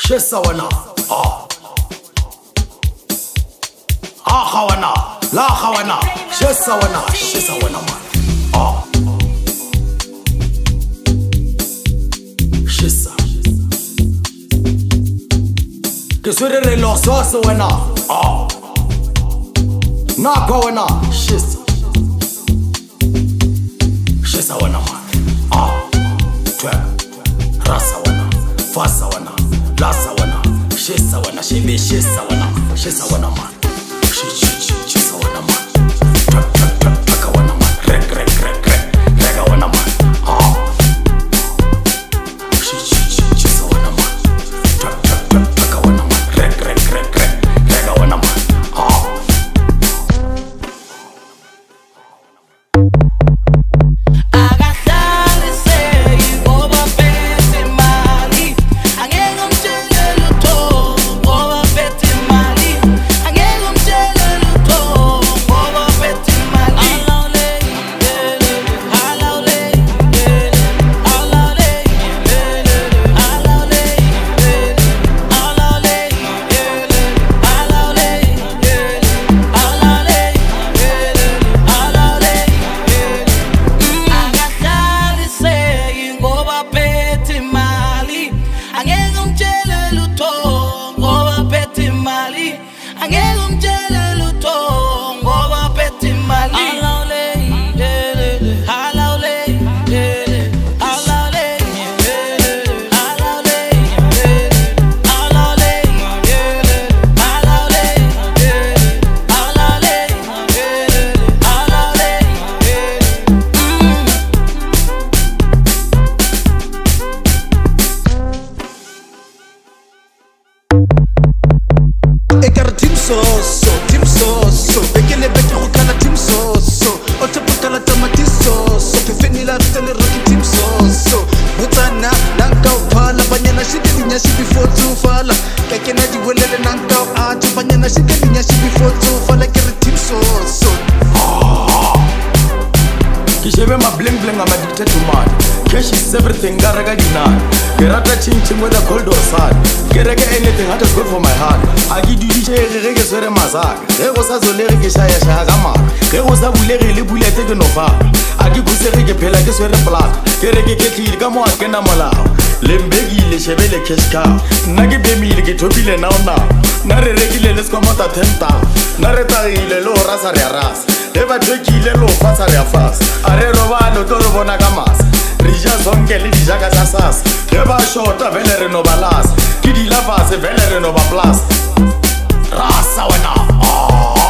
Shesa wana khawana la khawana shesa wana man shesa ke swere lo so wana na kwa wana shesa wana man twa rasa wana fasa wana lasa wana shesa wana shesa wana man shesa wana man taka wana man rega wana man shesa wana man taka wana man rega wana man Team so bekele beke go kana team so o te putala tamati so ke fenila tele roki team so butsana nanka uphala banyana shidilinya shi before to fala ke na di welele nanka a te banyana shidilinya shi before to fala ke team so ke shebe ma bling I'm addicted to man cash is everything garaga dinan ke rata ching with a cold or sad ke rega anything that is good for my heart a ke duditse re ke swere mazaka ge go sa zolere ke shaya ga ma ge go sa bulere le bulete ke no fa a ke busere ke phela ke swere plaka ke reke ke tlile ka mo a ke na molao le mbegile shebele cash car nna ke bemile ke thopile now na re rekile le skomota 10,000 na re tagile le ho rasa re rasa le ba thekile le ho fasa re fasa a re robalo tlo re bona ka masa re ja zonke le di Zaka tsa sasa ge ba shota vele re no balasa ke di lavase vele re no ba plus rasa wena